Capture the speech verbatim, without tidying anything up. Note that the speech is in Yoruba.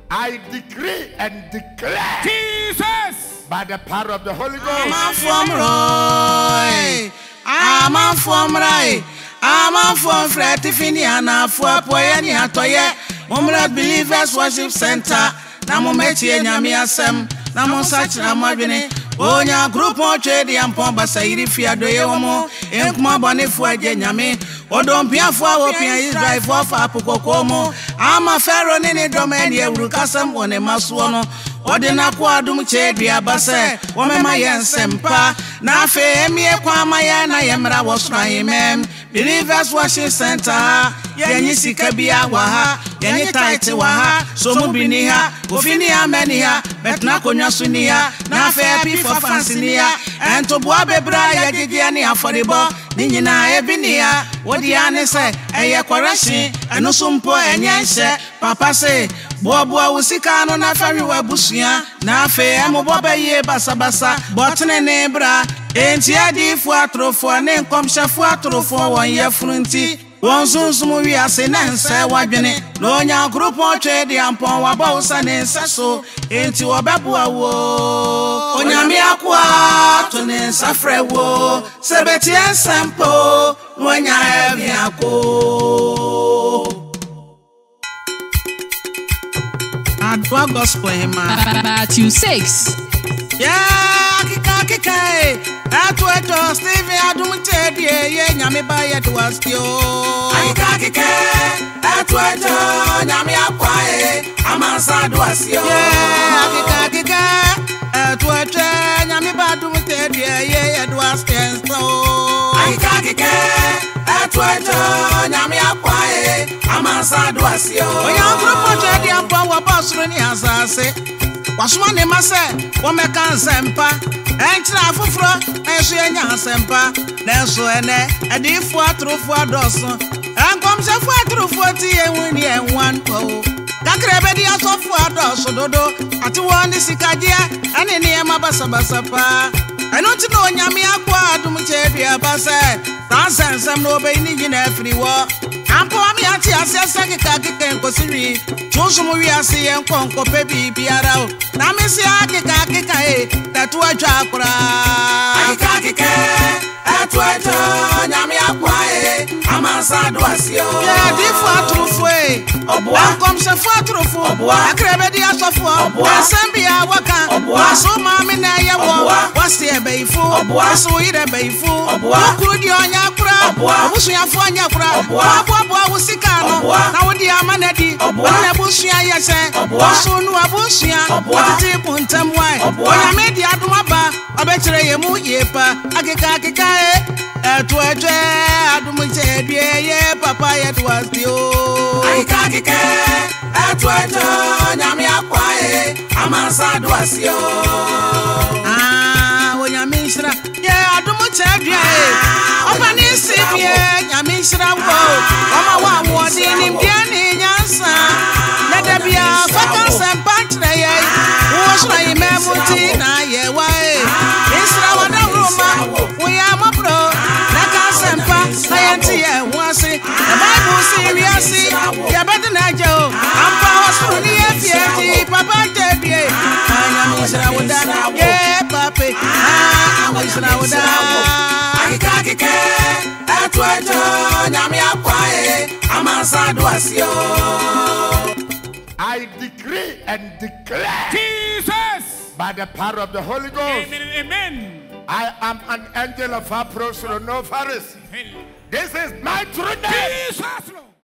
I decree and declare Jesus by the power of the Holy Ghost. I'm a from Roy. I'm a from Rai. I'm a from Fratifini and a for Poyani Atoye. Mumra Believers Worship Center. Namumechi Nyamia Sem. Namusach Namabini. Onya group on trade and pomba sairi fia do yomo. Enkuma bone fua Nyami. Odom pia fua opia is drive for Apukokomo. I'm a pharaoh in a domain ye Rukasam one a masuano. Odina kwa dum chedi abase womema yensempa na fe emie kwa maya na yemra wosra imem Believers Worship Center yenyi sika bia wa ha yenyi tight wa ha so mu bini ha ofini ameni ha betna konwa suni ha na fe happy for fancy ni ha ento boa bebra ya gege ni aforibo ni nyina ebini ha wodi ane se eye correction eno so mpo enye nse papa se boa usika no na fari wa busuya na fe emo boba ye basa basa botne ne bra enti adi fu atrofo ne nkomhyefu atrofo won ye frunti won sunsumu wi ase na nse wadwene no nya group on trade ampon wa ba usa ne nse so enti obeboa wo onyame akwa to ne nsafre wo sebeti ensempo no nya ebi akwo Adwa gospel hima Matthew six. Yeah, kika kika eh. Atu eto Stephen adumte die ye nyame ba ye dwastio. Kika kika atu eto nyame akwa eh. Amansa dwastio. Yeah, kika kika atu eto nyame ba adumte die ye ye dwastio. Kika kika atu eto nyame akwa eh. Amansa dwastio. Oya group trade ampa wa basro ni asase. Wasuma ne mase wo meka nsempa entra afoforo enso enya nsempa nenso ene edifu atrofu adoso enkomsefu atrofu ti enwuni enwan ko dakrebe di asofu adoso dodo ati woni sikajia ene ne ema basa basa pa eno ti no nyame akwa adum chedua basa tansensem no be ni nyina afiri wo ampo ami ati asese kika kika nkosiri tunsumu wi ase enkonko pe bibiara o na mesi akika kika e tatu atwa akura akika kika atu ato nyame akwa e amansa do asio ya difu atrufu e oboa komsefu atrufu akrebe di asofo asembia waka aso mami na ye wo wase ebeifu aso ire ebeifu okuru di onya akura obusuafo onya akura abo usika no na wodi amanadi na busua yese so nu abusua otiti puntamwai onya media adumaba obekire yemu yepa akeka akeka e eto eto adumche bie ye papa ye twastio akeka akeka eto eto nyame akwa e amansa dwasio ah onya minshira ye adumche bie e opa ni sibie nyame nshira wo oma wa wodi ni mdiani nyansa na dabia faka sempantre ye wo sura imemuti na ye wa e isra wada roma wo ya mabro na ka sempa na yanti ye wase the bible serious ya better na jo ampa wasuru ni ye fieti papa tebie anya misra wada ye pape ah misra wada akika kike atu eto nyame akwa e amansa dwasio I decree and declare Jesus by the power of the Holy Ghost. Amen, amen. I am an angel of approach, no Pharisee. This is my true name. Jesus.